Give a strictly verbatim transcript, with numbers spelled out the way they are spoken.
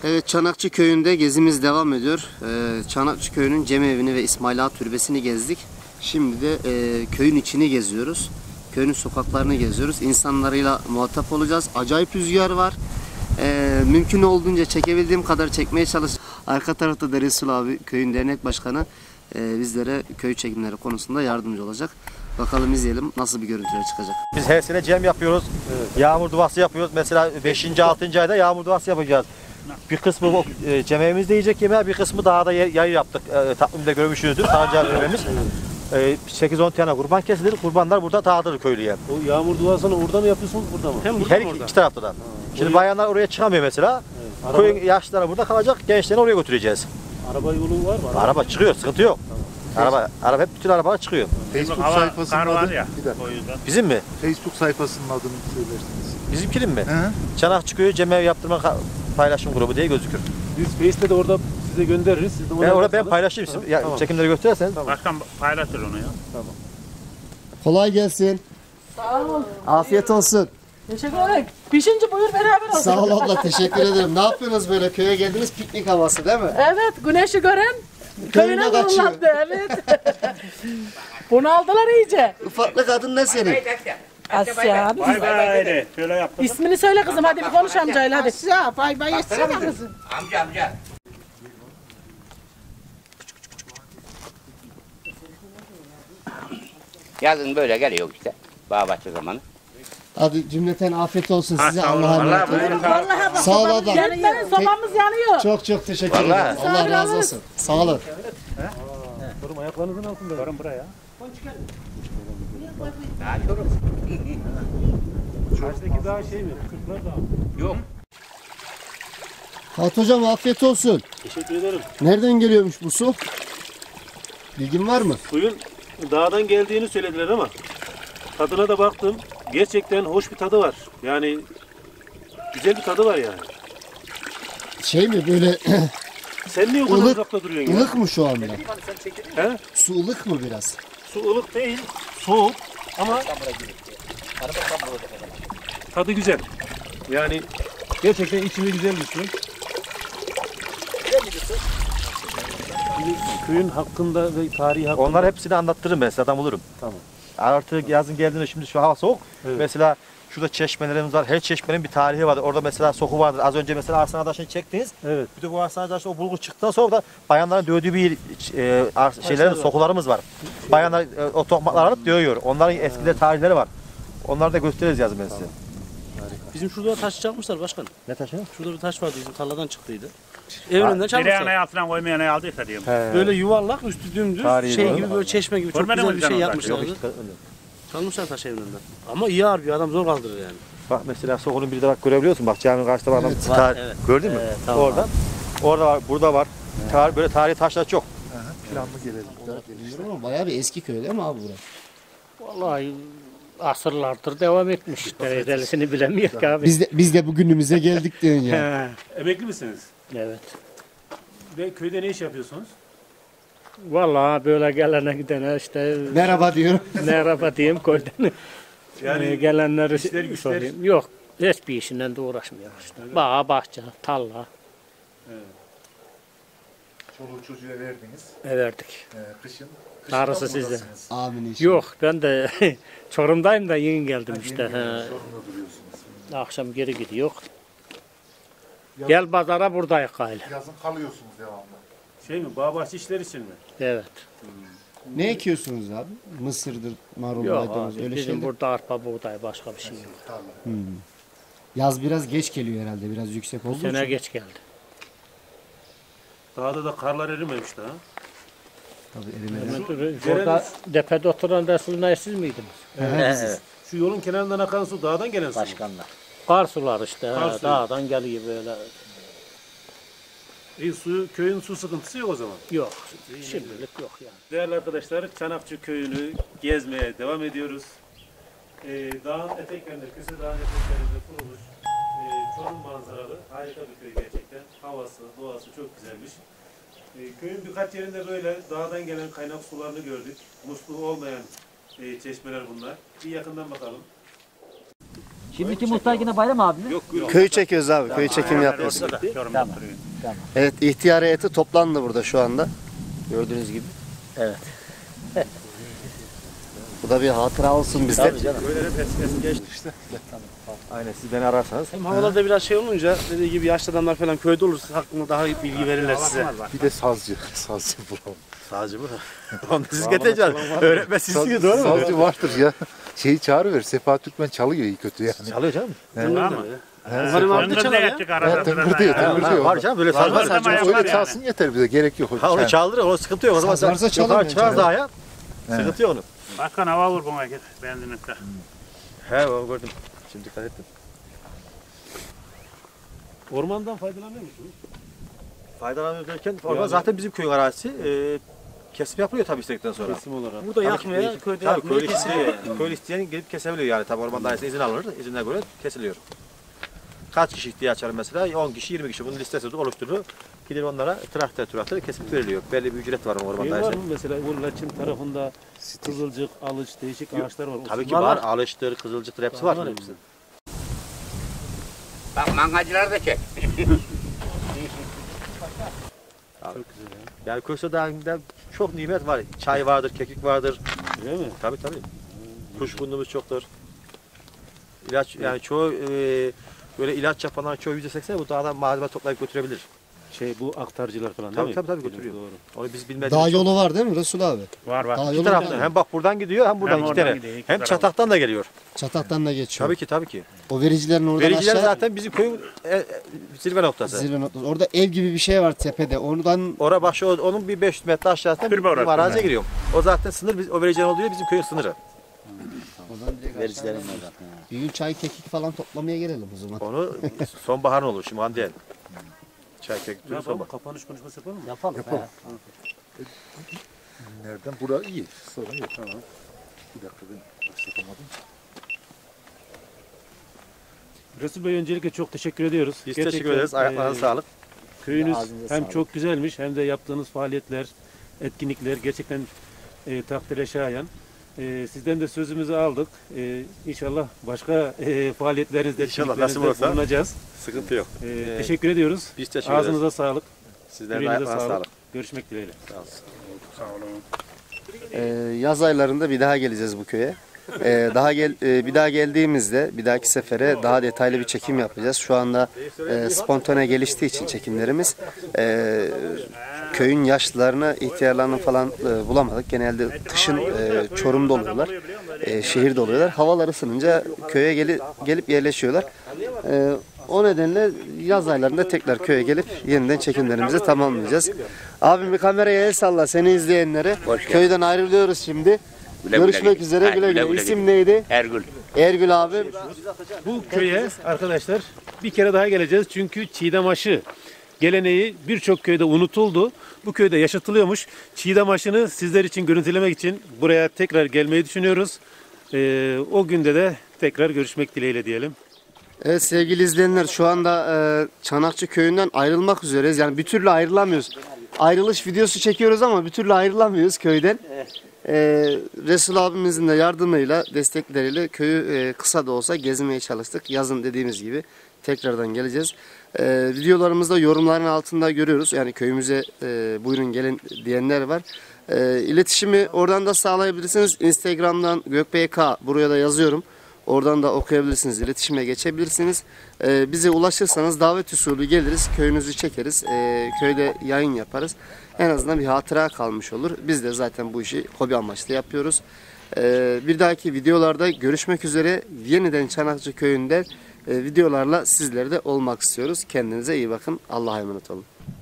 Evet, Çanakçı Köyü'nde gezimiz devam ediyor. Ee, Çanakçı Köyü'nün Cemevini ve İsmail Ağa Türbesi'ni gezdik. Şimdi de e, köyün içini geziyoruz. Köyün sokaklarını geziyoruz. İnsanlarıyla muhatap olacağız. Acayip rüzgar var. Ee, mümkün olduğunca çekebildiğim kadar çekmeye çalış. Arka tarafta da Resul abi, köyün dernek başkanı, e, bizlere köy çekimleri konusunda yardımcı olacak. Bakalım, izleyelim nasıl bir görüntüler çıkacak. Biz her sene cem yapıyoruz. Evet. Yağmur duası yapıyoruz. Mesela beşinci altıncı ayda yağmur duası yapacağız. Bir kısmı bu e, cemevimizde yiyecek yemeği, bir kısmı dağda yayı yaptık. E, takvimde görmüşsünüzdür. Sağcı cemevimiz. E, sekiz on tane kurban kesilir. Kurbanlar burada dağıtılır köylüye. O yağmur duasını orada mı yapıyorsun, burada mı? Hem burada her iki, iki tarafta da. Ha, şimdi bayanlar oraya çıkamıyor mesela. Evet. Köyün araba... yaşlıları burada kalacak. Gençlerini oraya götüreceğiz. Araba yolu var mı? Araba, araba çıkıyor, sıkıntı yok. Tamam. Araba, araba hep bütün arabalar çıkıyor. Facebook sayfasının adı ya, bizim mi? Facebook sayfasının adını söylersiniz. Bizimkinin mi? Çanakçı Köyü Cemev Yaptırma Paylaşım Grubu diye gözükür. Biz Face'te de orada size göndeririz. Siz de ben orada ben paylaşayım. Tamam. Ya, tamam. Çekimleri gösterirsen. Tamam. Başkan paylaşır onu ya. Tamam. Kolay gelsin. Sağ ol. Afiyet olsun. Teşekkür ederim. Pişince buyur beraber olsun. Sağ ol abla, teşekkür ederim. Ne yapıyorsunuz böyle? Köye geldiniz, piknik havası değil mi? Evet, güneşi gören köyüne vurulattı. Evet. Bunu aldılar iyice. Ufaklık adın ne senin? Asya. Bay bay. Şöyle yaptım. İsmini söyle kızım, hadi bir konuş amcayla hadi. Asya, bay bay etsene kızım. Amca amca. Yazın böyle geliyor işte. Bağbahçe zamanı. Hadi cümleten afiyet olsun size. Ha, Allah'a emanet olun. Vallahi bak, Sağ ol abla. Yanıyor, sobamız yanıyor. Çok çok teşekkür ederim. Allah razı olsun. Sağ olun. Durum ayaklarınızın altında. Sorun buraya. Karşıdaki daha şey mi? Kırklar dağ. Yok. Hat hocam, afiyet olsun. Teşekkür ederim. Nereden geliyormuş bu su? Bilgin var mı? Suyun dağdan geldiğini söylediler ama tadına da baktım. Gerçekten hoş bir tadı var. Yani güzel bir tadı var yani. Şey mi böyle Sen niye o kadar ılık, uzakta duruyorsun ya? ılık mı şu anda? He? Su ılık mı biraz? Su ılık değil, soğuk ama tadı güzel. Yani gerçekten içinde güzel bir su. Şimdi köyün hakkında ve tarihi hakkında... Onlar hepsini anlattırırım ben size, adam bulurum. Tamam. Artık yazın geldiğinde şimdi şu hava soğuk. Evet. Mesela şurada çeşmelerimiz var. Her çeşmenin bir tarihi vardır. Orada mesela soku vardır. Az önce mesela Arslan Adaş'ını çektiniz. Evet. Bir de bu Arslan Adaş'ta o bulgur çıktıktan sonra da bayanların dövdüğü bir e, şeylerin sokularımız var. Bayanlar e, o tokmaklar alıp dövüyor. Onların eskileri, tarihleri var. Onları da gösteririz yazın ben size. Tamam. Bizim şurada taş çalmışlar başkanım. Ne taşı? Şurada bir taş vardı, bizim tarladan çıktıydı. Evin önünden çalmışlar. Direğine altına koymaya aldıysa diyorum. He. Böyle yuvarlak, üstü dümdüz, Tarihi şey doğru. gibi, böyle çeşme gibi çok Görmedin güzel mi bir sen şey onu yapmışlar. Çalmışlar taş evin önünden. Ama iyi ağır bir adam, zor kaldırır yani. Bak mesela sokunun bir de bak görebiliyorsun. Bak caminin karşısında var adam. Evet. Var, evet. Gördün mü? Evet, tamam. Orada. Orada var, burada var. Evet. Tarih, böyle tarihi taşlar çok. Planlı gelelim. Bilmiyorum ama bayağı bir eski köy değil mi abi burası? Vallahi asırlardır devam etmiş. Derecesini bilemiyor ki abi. Biz de, biz de bugünümüze geldik diyorsun ya. Emekli misiniz? Evet. Ve köyde ne iş yapıyorsunuz? Vallahi böyle gelene gidene işte Merhaba diyorum. merhaba diyeyim köyden. Yani Yani gelenleri işler, güçler- sorayım. Yok. Hiçbir işinden de uğraşmıyor işte. Bağ, bahçe, tarla Evet. Çoluğu çocuğa verdiniz. verdik. Ee, kışın. kışın Darısı da sizde. buradasınız. Amin inşallah. Yok ben de Çorum'dayım da yeni geldim Ha, işte. yeni He. geliyor, Çorum'da duruyorsunuz. Akşam geri gidiyor. Yazın, Gel pazara buradayız gayle. yazın kalıyorsunuz devamlı. Şey mi, bağ bahçe işleri için mi? Evet. Ne ekiyorsunuz abi? Mısırdır, marul, Yok maydanoz, abi, öyle bizim şeyler. burada arpa buğday başka bir şey yok. Tarla. Hmm. Yaz biraz geç geliyor herhalde, biraz yüksek Bu olduğu sene için. geç geldi. Dağda da karlar erimemiş daha. Tabii erimeden. Şu Orada deren- depede oturan Resul'ün siz miydiniz? Evet. Şu yolun kenarından akan su dağdan gelen su. Başkanlar. Kar sular işte. Kar ha, suyu. dağdan geliyor böyle. İyi, suyu, köyün su sıkıntısı yok o zaman. Yok. Şimdilik yok yani. Değerli arkadaşlar, Çanakçı Köyü'nü gezmeye devam ediyoruz. Ee, dağın eteklerinde, Kısır Dağı'nın eteklerinde kurulmuş e, Çorum manzaralı harika bir köy gerçekten. Havası, doğası çok güzelmiş. E, köyün birkaç yerinde böyle dağdan gelen kaynak sularını gördük. Musluğu olmayan e, çeşmeler bunlar. Bir yakından bakalım. Şimdiki muhtar yine Bayram abi mi? Yok, yok. Köyü çekiyoruz abi. Köy çekimi yapıyoruz. Çorum'da oturuyor. Evet, ihtiyar heyeti toplandı burada şu anda. Gördüğünüz gibi. Evet. Bu da bir hatıra olsun bizde. Böyle hep eski eski geçti işte. Aynen siz beni ararsanız. Hem havalarda biraz şey olunca dediği gibi yaşlı adamlar falan köyde olursa hakkında daha iyi bilgi verirler size. Bir de sazcı. Sazcı bulalım. Sadece bu. Onu siz getireceksiniz. Öğretmen sizsiniz doğru mu? Sazcı vardır ya. Şeyi çağırıver. Sefa Türkmen çalıyor iyi kötü yani. Çalıyor canım. Var mı? Umarım abi de Öngörde çalar ya. yaptık Evet, arada. tıngırdıyor, tıngırdıyor. Var canım böyle saz var. Var, var. Öyle yani. çalsın yeter bize. Gerek yok. Ha onu çaldırır, o sıkıntı yok. O zaman Saz varsa sen çalın yukarı çıkar bence. daha ya. Sıkıntı yok onun. Başkan hava vur buna git. Benzinlikte. He o gördüm. Şimdi dikkat ettim. Ormandan faydalanıyor musunuz? Faydalanıyor derken orman zaten bizim köyün arazisi. E, kesim yapılıyor tabii istedikten sonra. Kesim olarak. Burada yakmaya, yakmaya, köyde tabii yakmaya köylü kesiliyor isteyen, köylü isteyen gelip kesebiliyor yani. Tabii orman dairesine izin alınır, izinine göre kesiliyor. Kaç kişi ihtiyaç var mesela? on kişi, yirmi kişi bunun listesi oluşturulur. Gider onlara traktör traktör kesip veriliyor. Belli bir ücret var o orman Şey var dairesine. mı mesela bu Laçin tarafında kızılcık, alıç, değişik ağaçlar var. Tabii ki Onlar var, alıştır, kızılcıktır hepsi var. Var hepsi. Bak mangacılar da çek. Yani Köse Dağı'nda çok nimet var. Çay vardır, kekik vardır. Değil mi? Tabii tabii. Kuşburnumuz çoktur. İlaç yani çoğu e, böyle ilaç yapanlar çoğu yüzde seksen bu dağdan malzeme toplayıp götürebilir. Şey bu aktarcılar falan değil Tabii mi? tabii tabii götürüyor. Doğru. Onu biz bilmediğimiz Dağ çok- yolu var değil mi Resul abi? Var var. Dağ İki yolu taraftan. var. Hem bak buradan gidiyor hem buradan Hem iki oradan tane. gidiyor, iki Hem taraf. çataktan da geliyor. Çataktan da geçiyor. Tabii ki tabii ki. O vericilerin oradan Vericiler aşağı zaten bizim köyün e, e, zirve noktası. zirve noktası. Orada ev gibi bir şey var tepede. Oradan Ora başı o- onun bir beş yüz metre aşağısında bir, Türbe orası. bir araziye giriyor. O zaten sınır biz o vericilerin olduğu yer bizim köyün sınırı. Vericilerin var zaten. bir gün çay kekik falan toplamaya gelelim o zaman. Onu sonbaharın olur şimdi an değil. Çay kekik türü Yapalım, sonbahar. kapanış konuşması yapalım mı? Yapalım. Yapalım. he. Nereden? Bura iyi. Sorun yok. Tamam. Bir dakika ben başlatamadım. Resul Bey öncelikle çok teşekkür ediyoruz. Biz Gerçekten, teşekkür ederiz. Ayaklarınıza e, sağlık. Köyünüz Ağzınıza hem sağlık. çok güzelmiş hem de yaptığınız faaliyetler, etkinlikler gerçekten e, takdire şayan. E, sizden de sözümüzü aldık. E, inşallah başka e, faaliyetlerinizde, İnşallah, nasip etkinliklerinizde olursa. bulunacağız. Sıkıntı yok. E, Ee, teşekkür ediyoruz. Biz teşekkür ederiz. Ağzınıza sağlık. Sizlerin de Yüreğinize ayaklarına sağlık. sağlık. Görüşmek dileğiyle. Sağ olsun. Sağ olun. Ee, yaz aylarında bir daha geleceğiz bu köye. Ee, daha gel e, bir daha geldiğimizde bir dahaki sefere daha detaylı bir çekim yapacağız. Şu anda e, spontane geliştiği için çekimlerimiz e, köyün yaşlılarını, ihtiyarlarını falan e, bulamadık. Genelde kışın e, Çorum'da oluyorlar. E, şehirde oluyorlar. Havalar ısınınca köye geli, gelip yerleşiyorlar. E, o nedenle yaz aylarında tekrar köye gelip yeniden çekimlerimizi tamamlayacağız. Abim bir kameraya el salla seni izleyenlere. Köyden ayrılıyoruz şimdi. Güle güle Görüşmek git. üzere Ha, güle güle güle. güle İsim git. neydi? Ergül. Ergül abim. Bu köye arkadaşlar bir kere daha geleceğiz çünkü çiğdem aşı geleneği birçok köyde unutuldu. Bu köyde yaşatılıyormuş. Çiğdem aşını sizler için görüntülemek için buraya tekrar gelmeyi düşünüyoruz. Ee, o günde de tekrar görüşmek dileğiyle diyelim. Evet sevgili izleyenler şu anda e, Çanakçı köyünden ayrılmak üzereyiz. Yani bir türlü ayrılamıyoruz. Ayrılış videosu çekiyoruz ama bir türlü ayrılamıyoruz köyden. E, Resul abimizin de yardımıyla, destekleriyle köyü e, kısa da olsa gezmeye çalıştık. Yazın dediğimiz gibi tekrardan geleceğiz. E, videolarımızda yorumların altında görüyoruz. Yani köyümüze e, buyurun gelin diyenler var. E, iletişimi oradan da sağlayabilirsiniz. Instagram'dan gökbek buraya da yazıyorum. Oradan da okuyabilirsiniz, iletişime geçebilirsiniz. Ee, bize ulaşırsanız davet usulü geliriz, köyünüzü çekeriz, ee, köyde yayın yaparız. En azından bir hatıra kalmış olur. Biz de zaten bu işi hobi amaçlı yapıyoruz. Ee, bir dahaki videolarda görüşmek üzere. Yeniden Çanakçı köyünde e, videolarla sizlerde olmak istiyoruz. Kendinize iyi bakın. Allah'a emanet olun.